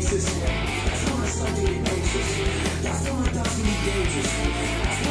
basis. That's when I start to get anxious. That's when I start to be dangerous. That's